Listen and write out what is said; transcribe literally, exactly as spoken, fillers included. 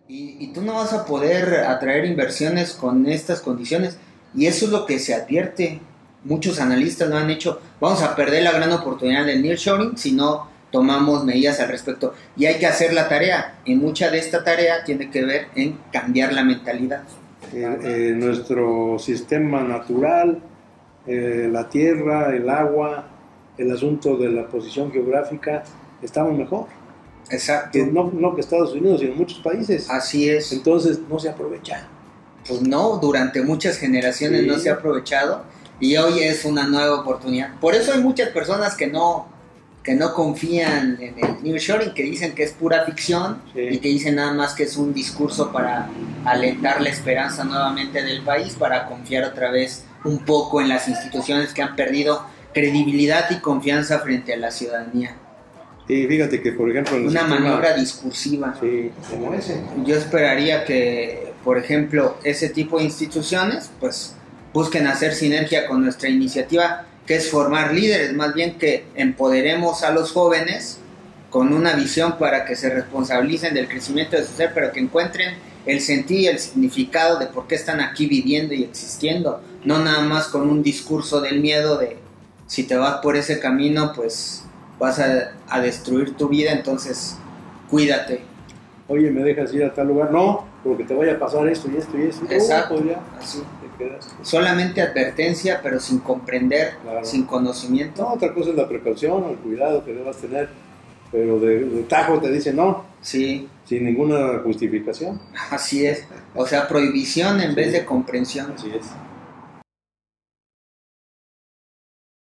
Y, y tú no vas a poder atraer inversiones con estas condiciones. Y eso es lo que se advierte. Muchos analistas lo han hecho. Vamos a perder la gran oportunidad del nearshoring si no tomamos medidas al respecto. Y hay que hacer la tarea. Y mucha de esta tarea tiene que ver en cambiar la mentalidad. Eh, eh, nuestro sistema natural, eh, la tierra, el agua, el asunto de la posición geográfica, estamos mejor. Exacto. Que no, no que Estados Unidos, sino muchos países. Así es. Entonces no se aprovecha. Pues no, durante muchas generaciones sí. no se ha aprovechado y hoy es una nueva oportunidad. Por eso hay muchas personas que no, que no confían en el nearshoring, que dicen que es pura ficción sí. y que dicen nada más que es un discurso para alentar la esperanza nuevamente del país, para confiar otra vez un poco en las instituciones que han perdido credibilidad y confianza frente a la ciudadanía. Sí, fíjate que por ejemplo... Una sistema, maniobra discursiva. Sí, como ese. Yo esperaría que, por ejemplo, ese tipo de instituciones pues busquen hacer sinergia con nuestra iniciativa, que es formar líderes, más bien que empoderemos a los jóvenes con una visión para que se responsabilicen del crecimiento de su ser, pero que encuentren el sentido y el significado de por qué están aquí viviendo y existiendo, no nada más con un discurso del miedo de si te vas por ese camino pues vas a, a destruir tu vida, entonces cuídate. Oye, ¿me dejas ir a tal lugar? No, porque te vaya a pasar esto y esto y esto. Exacto. Oh, pues ya, así. Te quedas. Solamente advertencia, pero sin comprender, claro. sin conocimiento. No, otra cosa es la precaución, el cuidado que debas tener, pero de, de tajo te dicen no. Sí. Sin ninguna justificación. Así es. O sea, prohibición en sí. vez de comprensión. Así es.